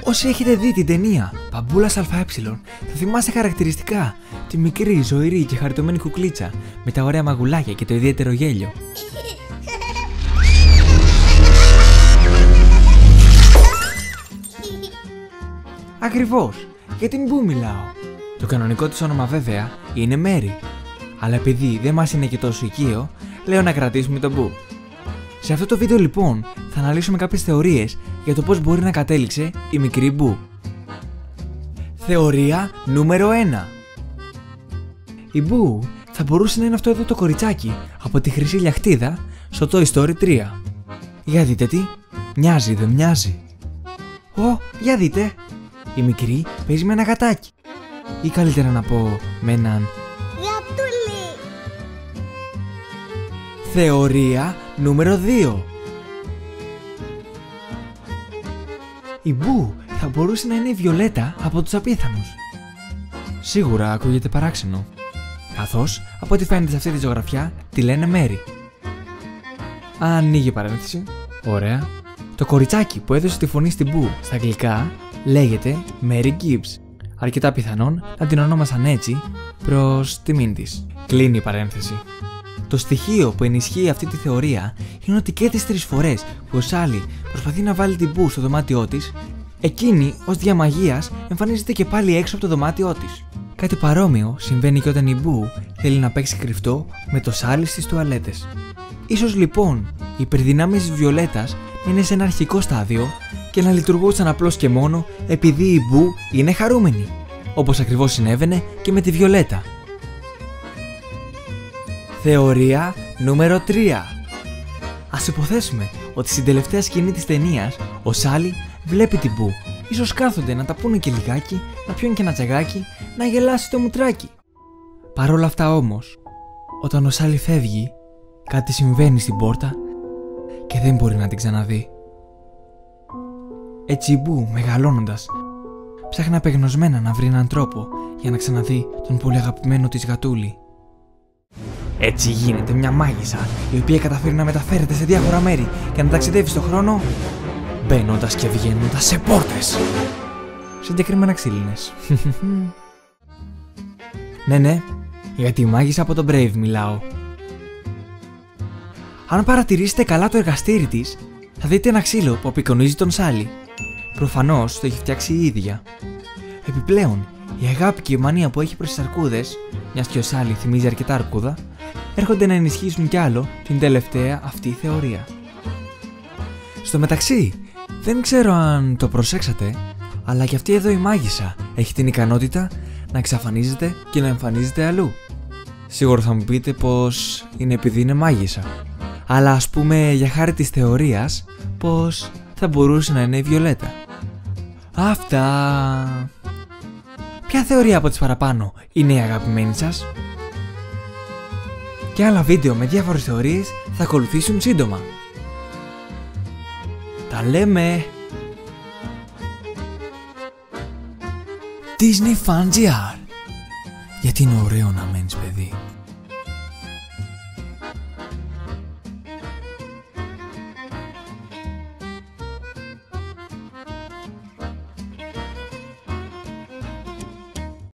Όσοι έχετε δει την ταινία Μπαμπούλας ΑΕ, θα θυμάστε χαρακτηριστικά τη μικρή, ζωηρή και χαριτωμένη κουκλίτσα με τα ωραία μαγουλάκια και το ιδιαίτερο γέλιο. Ακριβώς, για την Μπου μιλάω. Το κανονικό της όνομα βέβαια είναι Μέρι, αλλά επειδή δεν μας είναι και τόσο οικείο, λέω να κρατήσουμε τον Μπου. Σε αυτό το βίντεο λοιπόν θα αναλύσουμε κάποιες θεωρίες για το πώς μπορεί να κατέληξε η μικρή Μπου. Θεωρία νούμερο 1. Η Μπου θα μπορούσε να είναι αυτό εδώ το κοριτσάκι από τη χρυσή λιαχτίδα στο Toy Story 3. Για δείτε τι, μοιάζει δεν μοιάζει? Για δείτε, η μικρή παίζει με ένα γατάκι. Ή καλύτερα να πω με έναν γατούλι. Θεωρία νούμερο 2. Η Μπου θα μπορούσε να είναι η Βιολέτα από τους Απίθανους. Σίγουρα ακούγεται παράξενο, καθώς από ό,τι φαίνεται σε αυτή τη ζωγραφιά τη λένε Μέρι. Ανοίγει παρένθεση. Ωραία. Το κοριτσάκι που έδωσε τη φωνή στην Μπου στα αγγλικά λέγεται Mary Gibbs. Αρκετά πιθανόν να την ονόμασαν έτσι προς τιμήν της. Κλείνει η παρένθεση. Το στοιχείο που ενισχύει αυτή τη θεωρία είναι ότι και τις 3 φορές που ο Σάλι προσπαθεί να βάλει την Μπου στο δωμάτιό της, εκείνη ως διαμαγείας εμφανίζεται και πάλι έξω από το δωμάτιό της. Κάτι παρόμοιο συμβαίνει και όταν η Μπου θέλει να παίξει κρυφτό με το Σάλι στις τουαλέτες. Ίσως λοιπόν οι υπερδυνάμεις της Βιολέτας είναι σε ένα αρχικό στάδιο και να λειτουργούσαν απλώς και μόνο επειδή η Μπου είναι χαρούμενη, όπως ακριβώς συνέβαινε και με τη Βιολέτα. Θεωρία νούμερο 3. Ας υποθέσουμε ότι στην τελευταία σκηνή της ταινίας ο Σάλι βλέπει την Μπου. Ίσως κάθονται να τα πούνε και λιγάκι, να πιούν και ένα τσαγάκι, να γελάσει το μουτράκι. Παρ' όλα αυτά όμως, όταν ο Σάλι φεύγει, κάτι συμβαίνει στην πόρτα και δεν μπορεί να την ξαναδεί. Έτσι η Μπου, μεγαλώνοντας, ψάχνει απεγνωσμένα να βρει έναν τρόπο για να ξαναδεί τον πολύ αγαπημένο της γατούλη. Έτσι γίνεται μια μάγισσα η οποία καταφέρει να μεταφέρεται σε διάφορα μέρη και να ταξιδεύει στον χρόνο, μπαίνοντας και βγαίνοντας σε πόρτες. Συγκεκριμένα ξύλινες. Ναι, για τη μάγισσα από τον Brave μιλάω. Αν παρατηρήσετε καλά το εργαστήρι της, θα δείτε ένα ξύλο που απεικονίζει τον Σάλι. Προφανώς το έχει φτιάξει η ίδια. Επιπλέον, η αγάπη και η μανία που έχει προς τις αρκούδες, μιας και ο Σάλι θυμίζει αρκετά αρκούδα, έρχονται να ενισχύσουν κι άλλο την τελευταία αυτή θεωρία. Στο μεταξύ, δεν ξέρω αν το προσέξατε, αλλά και αυτή εδώ η μάγισσα έχει την ικανότητα να εξαφανίζεται και να εμφανίζεται αλλού. Σίγουρα θα μου πείτε πως είναι επειδή είναι μάγισσα, αλλά ας πούμε για χάρη της θεωρίας πως θα μπορούσε να είναι η Βιολέτα. Αυτά. Ποια θεωρία από τις παραπάνω είναι η αγαπημένη σας? Και άλλα βίντεο με διάφορες θεωρίες θα ακολουθήσουν σύντομα. Τα λέμε! Disney Fun GR. Γιατί είναι ωραίο να μένεις παιδί.